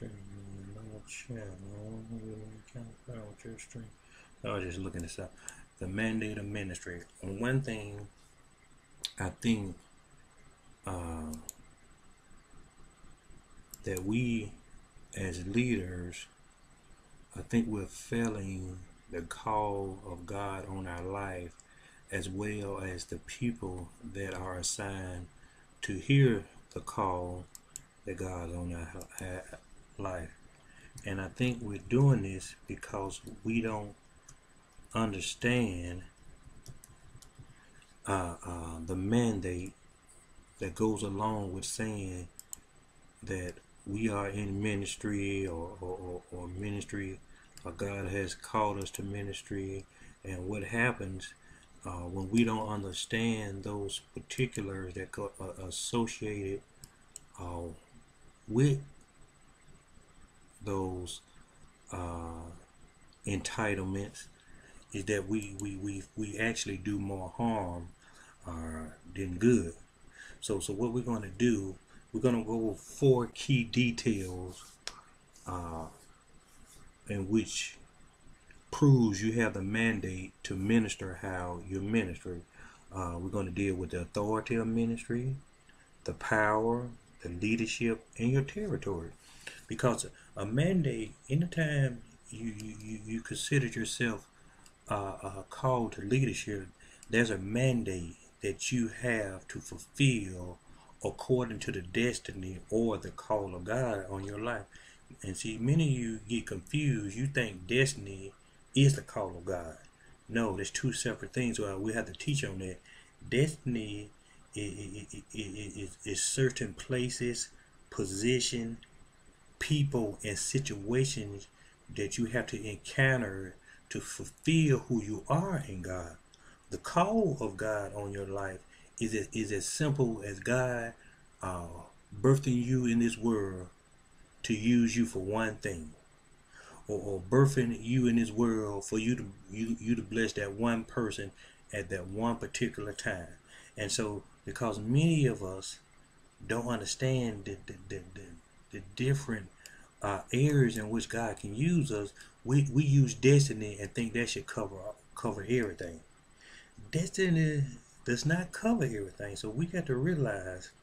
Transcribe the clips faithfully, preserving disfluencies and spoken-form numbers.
I was just looking this up. The mandate of ministry. One thing I think uh, that we as leaders, I think we're failing the call of God on our life, as well as the people that are assigned to hear the call that God on our life. And I think we're doing this because we don't understand uh, uh, the mandate that goes along with saying that we are in ministry, or, or, or, or ministry, or God has called us to ministry. And what happens uh, when we don't understand those particulars that are associated uh, with those uh, entitlements, is that we, we, we, we actually do more harm uh, than good. So, so what we're going to do, we're going to go over four key details uh, in which proves you have the mandate to minister how you minister. Uh, we're going to deal with the authority of ministry, the power, the leadership, and your territory. Because a mandate, anytime you, you, you consider yourself uh, uh, called to leadership, there's a mandate that you have to fulfill according to the destiny or the call of God on your life. And see, many of you get confused. You think destiny is the call of God. No, there's two separate things. Well, we have to teach on that. Destiny is, is, is, is certain places, position, people, and situations that you have to encounter to fulfill who you are in God. The call of God on your life is, is as simple as God uh, birthing you in this world to use you for one thing, or, or birthing you in this world for you to you, you to bless that one person at that one particular time. And so, because many of us don't understand the the, the, the, the different uh, areas in which God can use us, we, we use destiny and think that should cover cover everything. Destiny does not cover everything. So we got to realize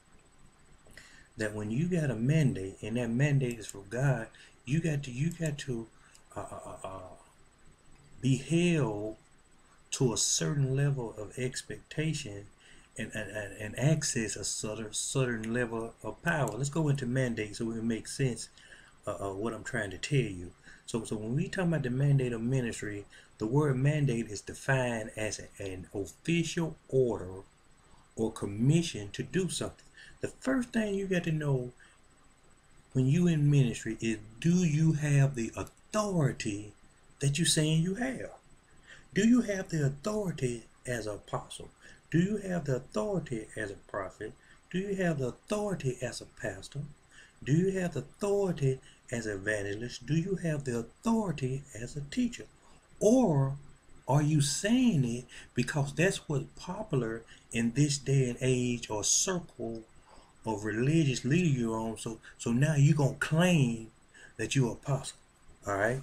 that when you got a mandate, and that mandate is from God, you got to you got to uh, uh, uh, be held to a certain level of expectation, and, and, and access a certain certain level of power. Let's go into mandate so we can make sense uh, of what I'm trying to tell you. So, so when we talk about the mandate of ministry, the word mandate is defined as a, an official order or commission to do something. The first thing you got to know when you in ministry is, do you have the authority that you're saying you have? Do you have the authority as an apostle? Do you have the authority as a prophet? Do you have the authority as a pastor? Do you have the authority as an evangelist? Do you have the authority as a teacher? Or are you saying it because that's what's popular in this day and age, or circle of religious leader you're on? So, so now you're going to claim that you're an apostle. All right?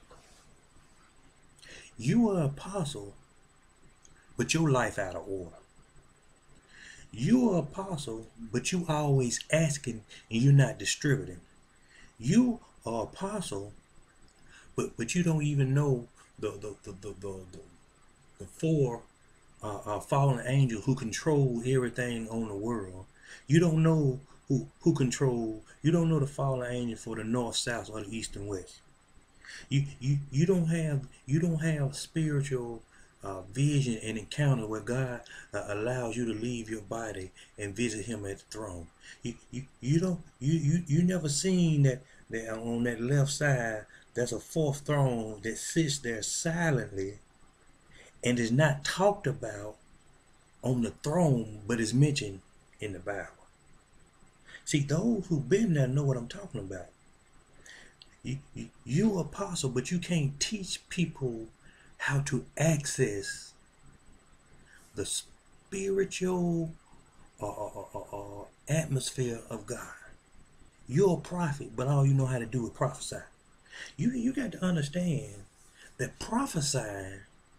You are an apostle, but your life out of order. You are an apostle, but you always asking and you're not distributing. You are an apostle, but but you don't even know the the the the, the, the, the four uh, uh, fallen angels who control everything on the world. You don't know who who control. You don't know the fallen angel for the north, south, or the east and west. You you you don't have you don't have spiritual uh, vision and encounter where God uh, allows you to leave your body and visit Him at the throne. You you you don't you you you never seen that that on that left side there's a fourth throne that sits there silently and is not talked about on the throne, but is mentioned in the Bible. See, those who've been there know what I'm talking about. You, you, you apostle, but you can't teach people how to access the spiritual uh, uh, uh, uh, atmosphere of God. You're a prophet, but all you know how to do is prophesy. You you got to understand that prophesying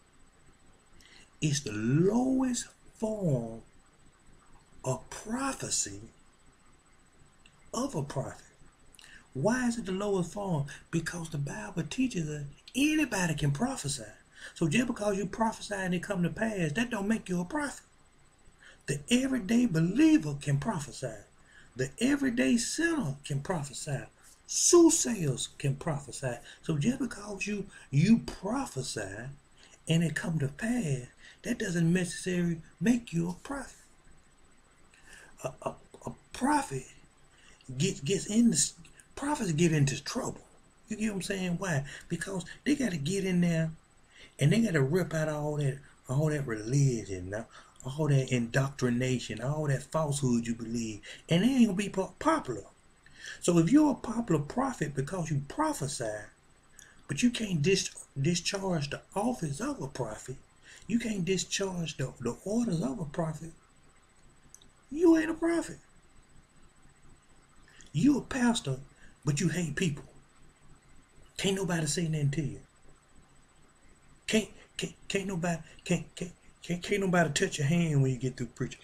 is the lowest form of prophecy of a prophet. Why is it the lowest form? Because the Bible teaches us anybody can prophesy. So just because you prophesy and it come to pass, that don't make you a prophet. The everyday believer can prophesy. The everyday sinner can prophesy. Soothsayers can prophesy. So just because you you prophesy and it come to pass, that doesn't necessarily make you a prophet. A, a, a prophet gets gets into prophets get into trouble. You get what I'm saying? Why? Because they got to get in there and they got to rip out all that all that religion, all that indoctrination, all that falsehood you believe, and they ain't gonna be popular. So if you're a popular prophet because you prophesy, but you can't dis discharge the office of a prophet, you can't discharge the, the orders of a prophet, you ain't a prophet. You a pastor, but you hate people. Can't nobody say nothing to you. Can't can't can't nobody can't can't can't, can't nobody touch your hand when you get through preaching.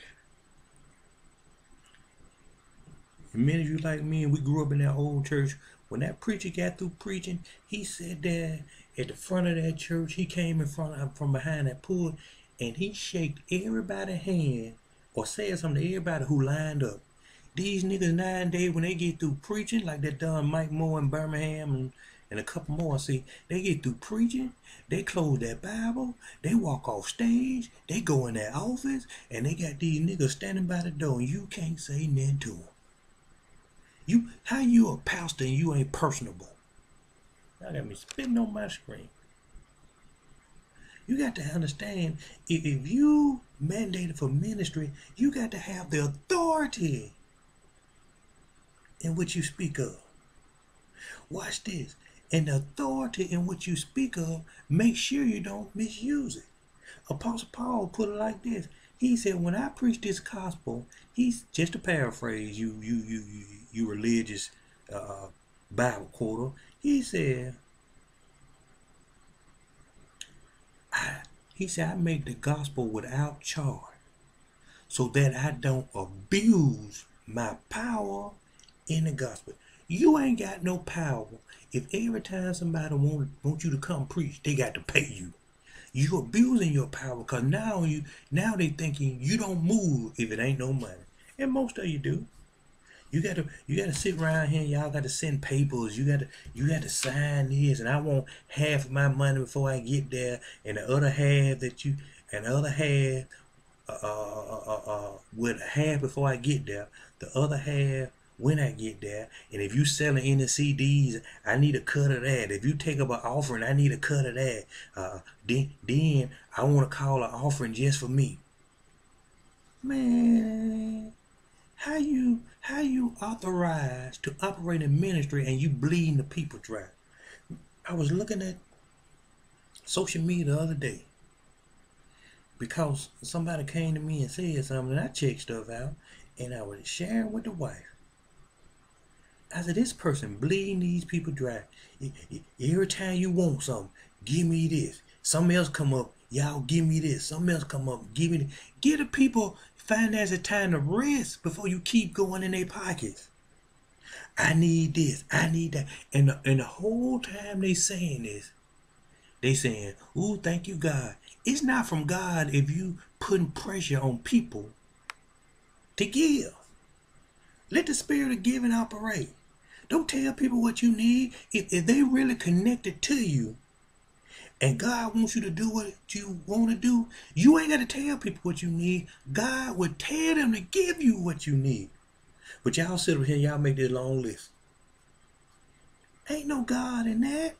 And many of you like me, and we grew up in that old church. When that preacher got through preaching, he sat there at the front of that church. He came in front of from behind that pulpit, and he shaked everybody's hand or said something to everybody who lined up. These niggas nowadays, when they get through preaching, like that done Mike Moore in Birmingham and, and a couple more, see, they get through preaching, they close that Bible, they walk off stage, they go in their office, and they got these niggas standing by the door, and you can't say nothing to them. You, how you a pastor and you ain't personable? Y'all got me spitting on my screen. You got to understand, if, if you mandated for ministry, you got to have the authority in which you speak of. Watch this. And the authority in which you speak of, make sure you don't misuse it. Apostle Paul put it like this. He said, when I preach this gospel, he's just to paraphrase you, you, you, you, you religious uh, Bible quoter. He said, I, he said, I make the gospel without charge, so that I don't abuse my power in the gospel. You ain't got no power if every time somebody want, want you to come preach, they got to pay you. You abusing your power because now you now they thinking you don't move if it ain't no money. And most of you do. You gotta you gotta sit around here and y'all gotta send papers. You gotta you gotta sign this, and I want half of my money before I get there, and the other half that you and the other half uh uh uh, uh with half before I get there, the other half when I get there. And if you selling any C Ds, I need a cut of that. If you take up an offering, I need a cut of that. Uh, then, then I want to call an offering just for me. Man, how you how you authorized to operate in ministry and you bleeding the people dry? I was looking at social media the other day because somebody came to me and said something, and I checked stuff out, and I was sharing with the wife. I said, this person bleeding these people dry. Every time you want something, give me this. Something else come up, y'all give me this. Something else come up, give me this. Give the people financial time to rest before you keep going in their pockets. I need this, I need that. And the, and the whole time they saying this, they saying, ooh, thank you, God. It's not from God if you putting pressure on people to give. Let the spirit of giving operate. Don't tell people what you need. If, if they really connected to you and God wants you to do what you want to do, you ain't got to tell people what you need. God would tell them to give you what you need. But y'all sit over here, y'all make this long list. Ain't no God in that.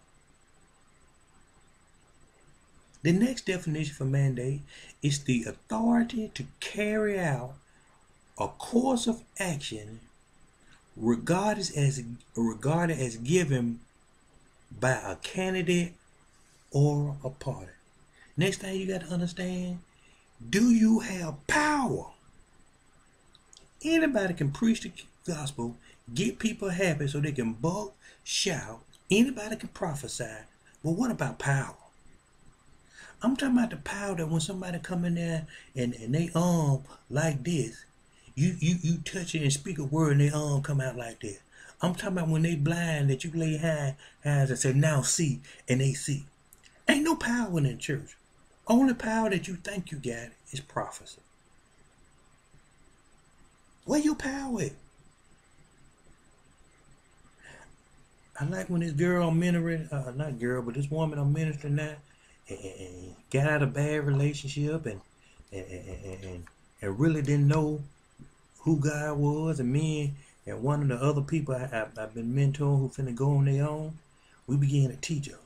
The next definition for mandate is the authority to carry out a course of action regarded as regarded as given by a candidate or a party. Next thing you got to understand, do you have power? Anybody can preach the gospel. get people happy so they can buck, shout, anybody can prophesy. But what about power? I'm talking about the power that when somebody come in there and, and they arm like this, you, you, you touch it and speak a word and they arm come out like this. I'm talking about when they blind that you lay high hands and say, now see, and they see. Ain't no power in the church. Only power that you think you got is prophecy. Where your power at? I like when this girl I'm mentoring, uh, not girl, but this woman I'm ministering now, and, and got out of a bad relationship and and, and, and and really didn't know who God was, and me and one of the other people I, I, I've been mentoring who finna go on their own, we began to teach her.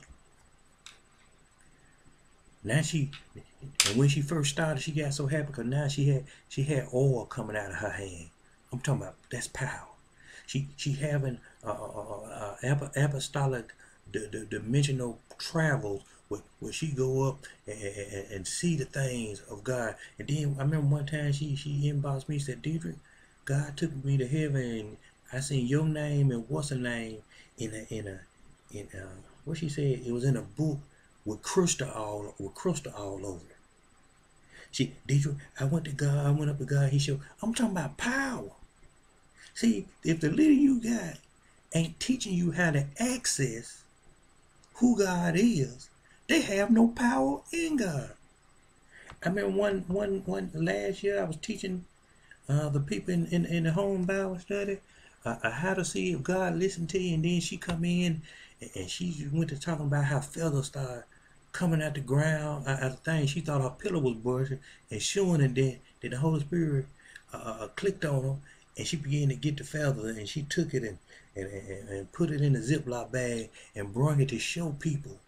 Now she, and when she first started, she got so happy because now she had she had oil coming out of her hand. I'm talking about that's power. She she having uh, uh, uh, apostolic the, the dimensional travels where, where she go up and, and, and see the things of God. And then I remember one time she she inboxed me, said, Dedric, God took me to heaven and I seen your name and what's her name in a in a in a, what she said, it was in a book with crystal all with crystal all over it. She Dedric, I went to God, I went up to God, he showed. I'm talking about power. See, if the leader you got ain't teaching you how to access who God is, they have no power in God. I remember one one one last year I was teaching uh, the people in, in, in the home Bible study uh, uh, how to see if God listened to you, and then she come in and, and she went to talking about how feathers start coming out the ground out, out the thing. She thought her pillow was bursting and showing, and then, then the Holy Spirit uh, uh, clicked on her. And she began to get the feathers, and she took it and, and, and, and put it in a Ziploc bag and brought it to show people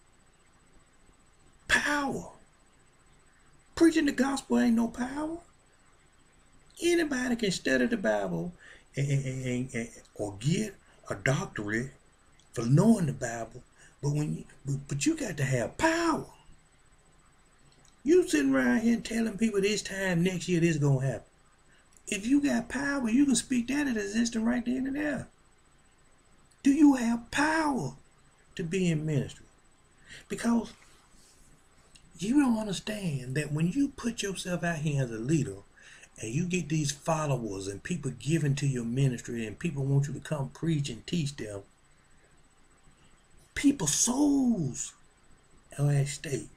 power. Preaching the gospel ain't no power. Anybody can study the Bible and, and, and, and, or get a doctorate for knowing the Bible, but when you, but, but you got to have power. You sitting around here telling people this time next year this is gonna happen. If you got power, you can speak that into existence right then and there. Do you have power to be in ministry? Because you don't understand that when you put yourself out here as a leader and you get these followers and people giving to your ministry and people want you to come preach and teach them, people's souls are at stake.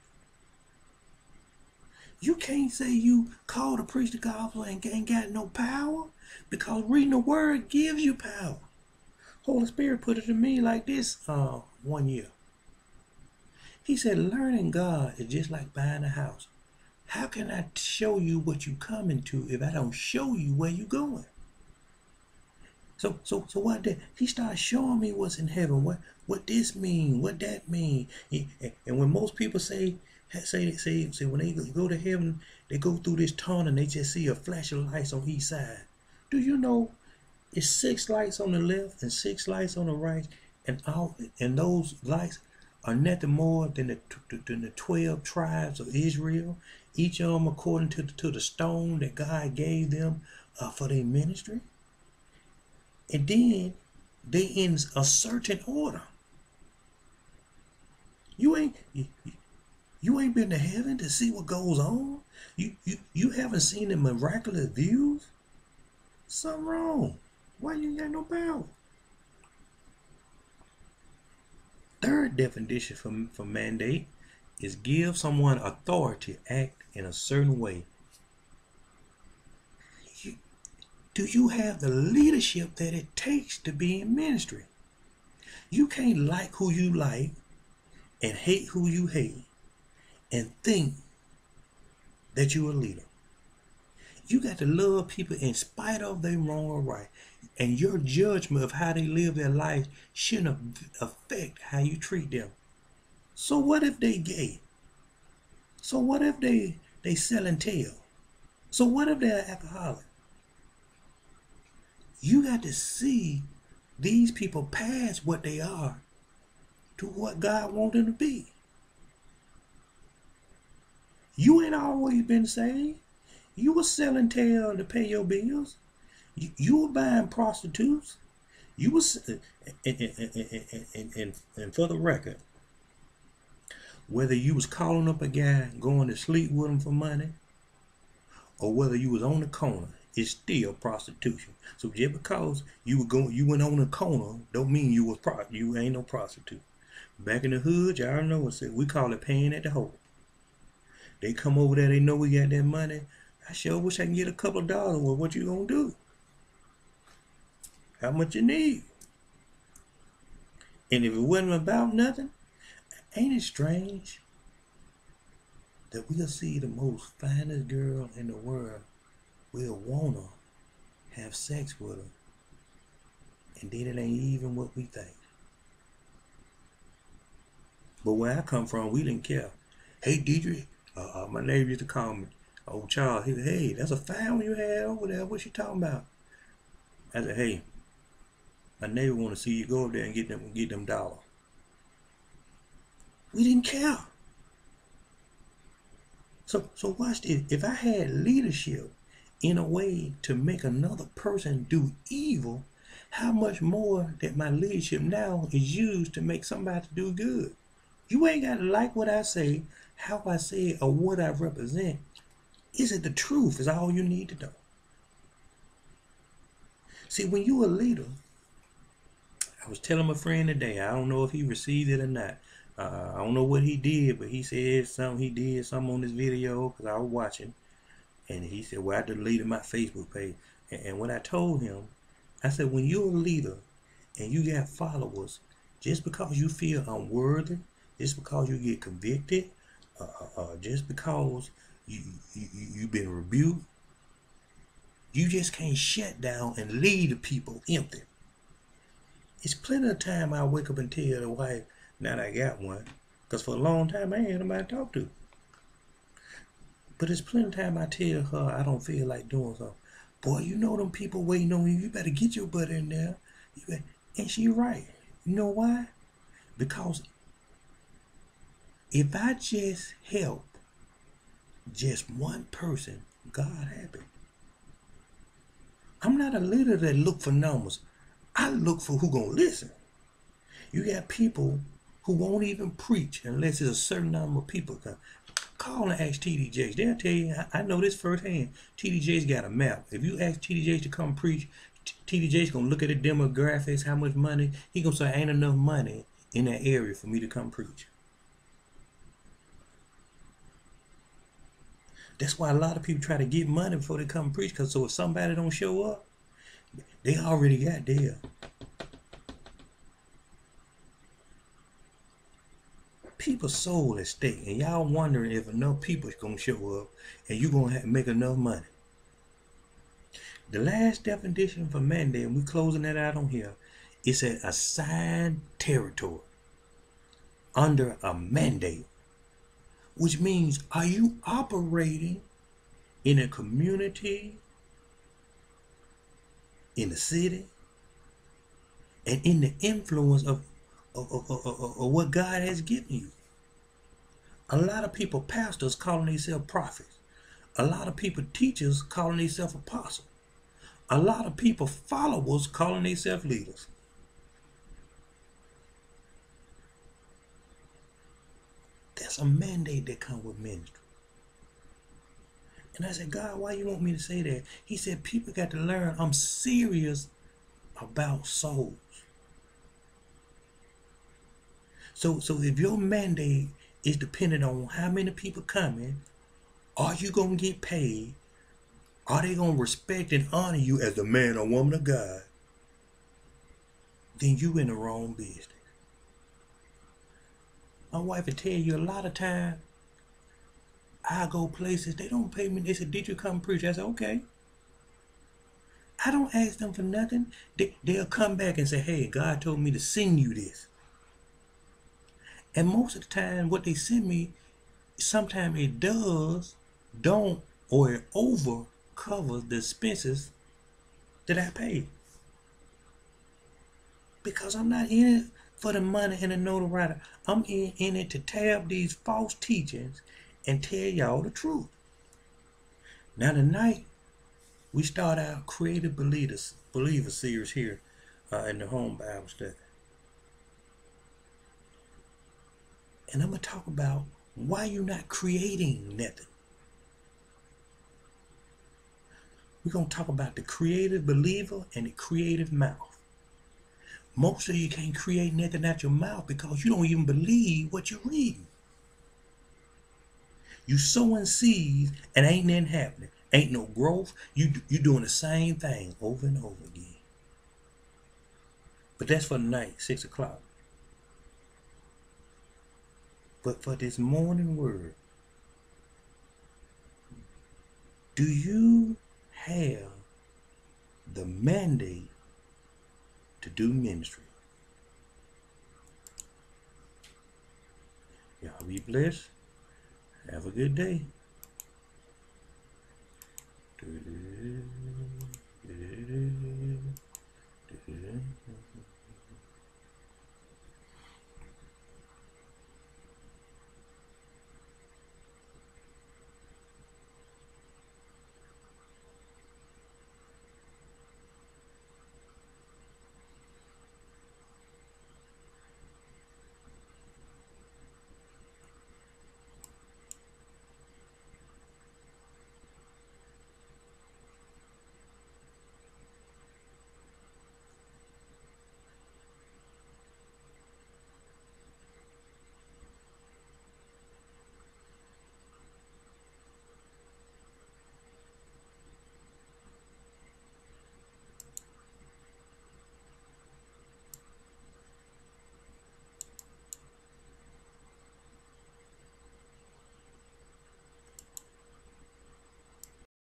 You can't say you called to preach the gospel and ain't got no power, because reading the word gives you power. Holy Spirit put it to me like this uh, one year. He said, learning God is just like buying a house. How can I show you what you coming to if I don't show you where you going? So, so, so what did he started showing me what's in heaven, what, what this mean, what that mean, and, and when most people say. Say, say, say, when they go to heaven, they go through this tunnel and they just see a flash of lights on each side. Do you know it's six lights on the left and six lights on the right, and all, and those lights are nothing more than the than the twelve tribes of Israel, each of them according to the, to the stone that God gave them uh, for their ministry. And then they in a certain order. You ain't. You, You ain't been to heaven to see what goes on? You, you, you haven't seen the miraculous views? Something wrong. Why you ain't got no power? Third definition for, for mandate is give someone authority to act in a certain way. You, do you have the leadership that it takes to be in ministry? You can't like who you like and hate who you hate and think that you're a leader. You got to love people in spite of their wrong or right. And your judgment of how they live their life shouldn't affect how you treat them. So what if they gay? So what if they, they selling tail? So what if they're alcoholic? You got to see these people past what they are to what God wants them to be. You ain't always been saved. You were selling tail to pay your bills. You, you were buying prostitutes. You was, and, and, and, and, and, and for the record, whether you was calling up a guy going to sleep with him for money, or whether you was on the corner, it's still prostitution. So just because you were going, you went on the corner, don't mean you was pro, you ain't no prostitute. Back in the hood, y'all know what we call it paying at the hole. They come over there, they know we got that money. I sure wish I can get a couple of dollars. Well, what you gonna do? How much you need? And if it wasn't about nothing, ain't it strange that we'll see the most finest girl in the world, we'll wanna have sex with her, and then it ain't even what we think. But where I come from, we didn't care. Hey, Dedric, uh, uh, my neighbor used to call me, old Charles. He said, hey, that's a fine one you had over there. What you talking about? I said, hey, my neighbor want to see you go up there and get them, get them dollars. We didn't care. So, so watch this. If I had leadership in a way to make another person do evil, how much more that my leadership now is used to make somebody do good? You ain't got to like what I say, how I say it, or what I represent. Is it the truth is all you need to know. See, when you're a leader, I was telling my friend today, I don't know if he received it or not. Uh, I don't know what he did, but he said something, he did something on this video because I was watching. And he said, well, I deleted my Facebook page. And, and when I told him, I said, when you're a leader and you got followers, just because you feel unworthy, just because you get convicted, uh, uh, just because you, you, you've been rebuked, you just can't shut down and leave the people empty. It's plenty of time I wake up and tell the wife, now that I got one, because for a long time I ain't had nobody to talk to. But it's plenty of time I tell her I don't feel like doing something. Boy, you know them people waiting on you. You better get your butt in there. You better. And she right. You know why? Because if I just help just one person, God happy. I'm not a leader that look for numbers. I look for who gonna listen. You got people who won't even preach unless there's a certain number of people come. Call and ask T D Jakes. They'll tell you, I know this firsthand. T D Jakes got a map. If you ask T D Jakes to come preach, T D Jakes gonna look at the demographics, how much money. He gonna say, ain't enough money in that area for me to come preach. That's why a lot of people try to get money before they come preach, because so if somebody don't show up, they already got there. People's soul at stake, and y'all wondering if enough people is gonna show up and you gonna have, make enough money. The last definition for mandate, and we're closing that out on here, is an assigned territory under a mandate, which means are you operating in a community, in the city, and in the influence of Of, of, of, of, of what God has given you. A lot of people, pastors calling themselves prophets. A lot of people, teachers calling themselves apostles. A lot of people, followers calling themselves leaders. That's a mandate that comes with ministry. And I said, God, why you want me to say that? He said, people got to learn I'm serious about souls. So, so if your mandate is dependent on how many people coming, are you going to get paid? Are they going to respect and honor you as the man or woman of God? Then you in the wrong business. My wife will tell you a lot of time, I go places, they don't pay me. They said, did you come preach? I said, okay. I don't ask them for nothing. They, they'll come back and say, hey, God told me to send you this. And most of the time, what they send me, sometimes it does, don't, or it over covers the expenses that I paid. Because I'm not in it for the money and the notoriety. I'm in, in it to tab these false teachings and tell y'all the truth. Now tonight, we start our Creative Believers, Believer series here uh, in the home Bible study. And I'm going to talk about why you're not creating nothing. We're going to talk about the creative believer and the creative mouth. Most of you can't create nothing out your mouth because you don't even believe what you're reading. You sowing seeds and ain't nothing happening. Ain't no growth. You you doing the same thing over and over again. But that's for the night, six o'clock. But for this morning word, do you have the mandate to do ministry? Y'all be blessed. Have a good day.